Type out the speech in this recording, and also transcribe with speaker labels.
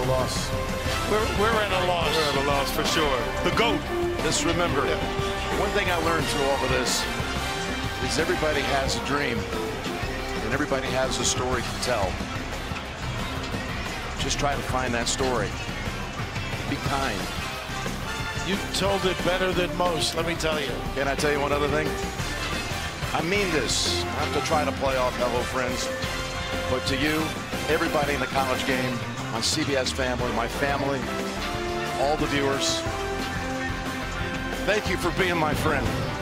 Speaker 1: loss.
Speaker 2: We're at a loss.
Speaker 3: We're at a loss for sure. The GOAT.
Speaker 1: Just remember, one thing I learned through all of this is everybody has a dream and everybody has a story to tell. Just try to find that story. Be kind.
Speaker 2: You told it better than most, let me tell you.
Speaker 1: Can I tell you one other thing? I mean this, not to try to play off Hello Friends, but to you, everybody in the college game, on CBS Family, my family, all the viewers, thank you for being my friend.